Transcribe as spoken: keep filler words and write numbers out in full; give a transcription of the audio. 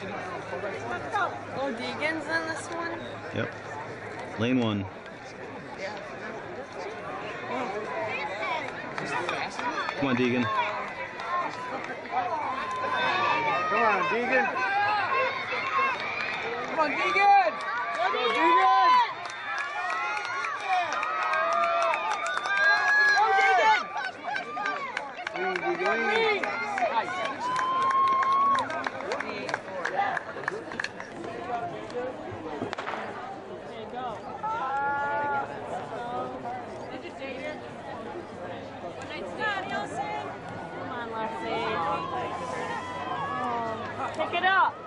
Oh, Deegan's in this one? Yep. Lane one. Come on, Deegan. Come on, Deegan. Come on, Deegan. Go, Deegan. Go, Deegan. Pick it up.